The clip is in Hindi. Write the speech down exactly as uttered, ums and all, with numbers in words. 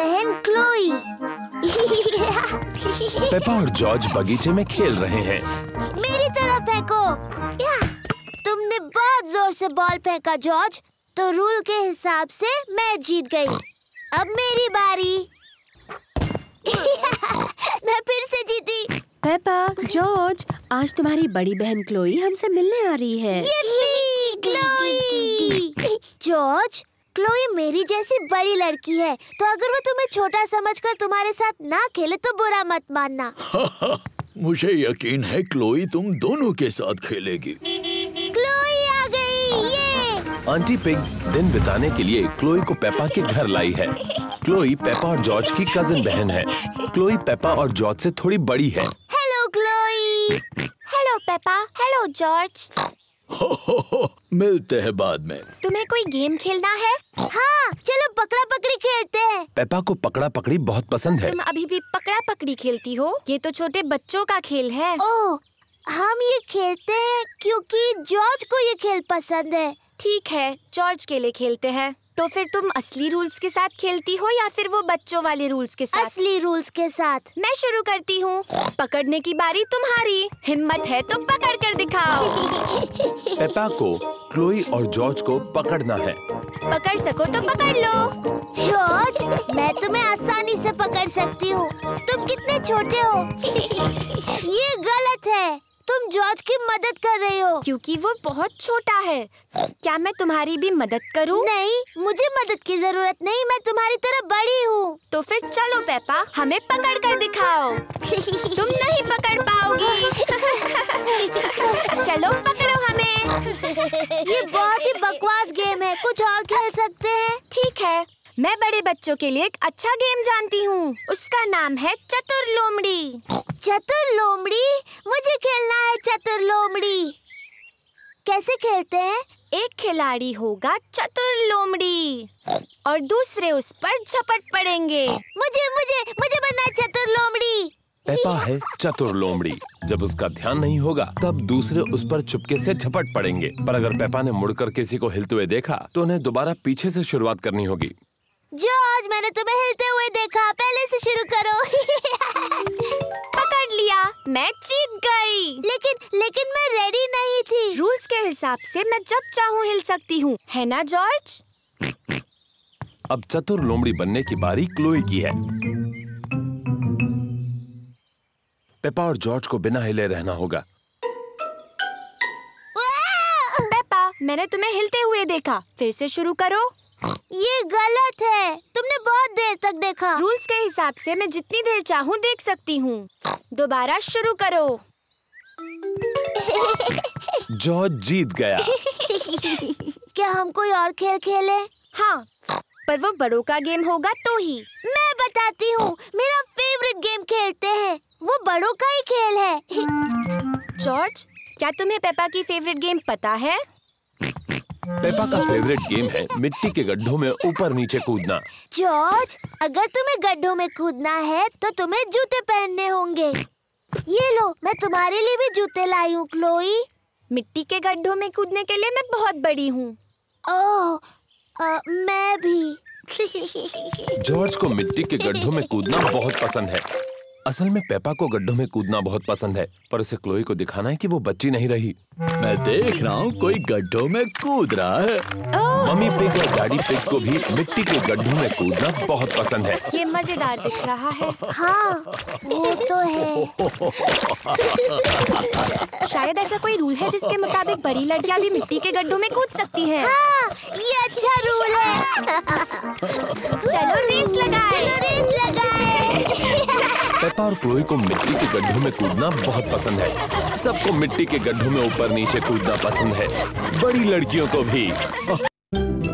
बहन क्लोई। पेपा और जॉर्ज बगीचे में खेल रहे हैं। मेरी तरफ फेंको। तुमने बहुत जोर से बॉल फेंका जॉर्ज, तो रूल के हिसाब से मैं जीत गई। अब मेरी बारी। मैं फिर से जीती। पेपा, जॉर्ज, आज तुम्हारी बड़ी बहन क्लोई हमसे मिलने आ रही है। ये क्लोई। जॉर्ज, क्लोई मेरी जैसी बड़ी लड़की है, तो अगर वो तुम्हें छोटा समझकर तुम्हारे साथ ना खेले तो बुरा मत मानना। मुझे यकीन है क्लोई तुम दोनों के साथ खेलेगी। क्लोई आ गई। ये आंटी पिग दिन बिताने के लिए क्लोई को पेपा के घर लाई है। क्लोई पेपा और जॉर्ज की कजिन बहन है। क्लोई पेपा और जॉर्ज से थोड़ी बड़ी है। Hello Chloe. Hello Peppa. Hello George. हो हो हो, मिलते हैं बाद में। तुम्हें कोई गेम खेलना है? हाँ, चलो पकड़ा पकड़ी खेलते हैं। पेपा को पकड़ा पकड़ी बहुत पसंद है। तुम अभी भी पकड़ा पकड़ी खेलती हो? ये तो छोटे बच्चों का खेल है। ओह, हम ये खेलते हैं क्योंकि जॉर्ज को ये खेल पसंद है। ठीक है, जॉर्ज के लिए खेलते हैं। तो फिर तुम असली रूल्स के साथ खेलती हो या फिर वो बच्चों वाले रूल्स के साथ? असली रूल्स के साथ। मैं शुरू करती हूँ। पकड़ने की बारी तुम्हारी। हिम्मत है तो पकड़ कर दिखाओ। पेपा को क्लोई और जॉर्ज को पकड़ना है। पकड़ सको तो पकड़ लो। जॉर्ज, मैं तुम्हें आसानी से पकड़ सकती हूँ। तुम कितने छोटे हो। ये गलत है। तुम जॉर्ज की मदद कर रही हो। क्योंकि वो बहुत छोटा है। क्या मैं तुम्हारी भी मदद करूं? नहीं, मुझे मदद की जरूरत नहीं। मैं तुम्हारी तरह बड़ी हूँ। तो फिर चलो पेपा, हमें पकड़ कर दिखाओ। तुम नहीं पकड़ पाओगी। चलो पकड़ो हमें। ये बहुत ही बकवास गेम है। कुछ और खेल सकते हैं? ठीक है, मैं बड़े बच्चों के लिए एक अच्छा गेम जानती हूँ। उसका नाम है चतुर लोमड़ी। चतुर लोमड़ी? मुझे खेलना है चतुर लोमड़ी। कैसे खेलते हैं? एक खिलाड़ी होगा चतुर लोमड़ी और दूसरे उस पर झपट पड़ेंगे। मुझे मुझे मुझे बनना है चतुर लोमड़ी। पेपा है चतुर लोमड़ी। जब उसका ध्यान नहीं होगा तब दूसरे उस पर चुपके से झपट पड़ेंगे। पर अगर पेपा ने मुड़कर किसी को हिलते हुए देखा तो उन्हें दोबारा पीछे से शुरुआत करनी होगी। जॉर्ज, मैंने तुम्हें हिलते हुए देखा। पहले से शुरू करो। पकड़ लिया, मैं जीत गई। लेकिन लेकिन मैं रेडी नहीं थी। रूल्स के हिसाब से मैं जब चाहूँ हिल सकती हूँ, है ना जॉर्ज? अब चतुर लोमड़ी बनने की बारी क्लोई की है। पेपा और जॉर्ज को बिना हिले रहना होगा। पेपा, मैंने तुम्हें हिलते हुए देखा। फिर से शुरू करो। ये गलत है। तुमने बहुत देर तक देखा। रूल्स के हिसाब से मैं जितनी देर चाहूँ देख सकती हूँ। दोबारा शुरू करो। जॉर्ज जीत गया। क्या हम कोई और खेल खेले? हाँ, पर वो बड़ों का गेम होगा तो ही। मैं बताती हूँ। मेरा फेवरेट गेम खेलते हैं। वो बड़ों का ही खेल है। जॉर्ज, क्या तुम्हें पेपा की फेवरेट गेम पता है? पेपा का फेवरेट गेम है मिट्टी के गड्ढों में ऊपर नीचे कूदना। जॉर्ज, अगर तुम्हें गड्ढों में कूदना है तो तुम्हें जूते पहनने होंगे। ये लो, मैं तुम्हारे लिए भी जूते लाई हूँ क्लोई। मिट्टी के गड्ढों में कूदने के लिए मैं बहुत बड़ी हूँ। ओह, अ, मैं भी। जॉर्ज को मिट्टी के गड्ढों में कूदना बहुत पसंद है। असल में पेपा को गड्ढों में कूदना बहुत पसंद है, पर उसे क्लोई को दिखाना है कि वो बच्ची नहीं रही। मैं देख रहा हूँ कोई गड्ढों में कूद रहा है। मम्मी पिग और डैडी पिग को भी मिट्टी के गड्ढों में कूदना बहुत पसंद है। ये मजेदार दिख रहा है। हाँ, वो तो है। शायद ऐसा कोई रूल है जिसके मुताबिक बड़ी लड़कियां भी मिट्टी के गड्ढों में कूद सकती हैं। हाँ, ये अच्छा रूल है। चलो रेस लगाएं। चलो रेस लगाएं। पेपा और क्लोई को मिट्टी के गड्ढों में कूदना बहुत पसंद है। सबको मिट्टी के गड्ढों में ऊपर नीचे कूदना पसंद है, बड़ी लड़कियों को भी।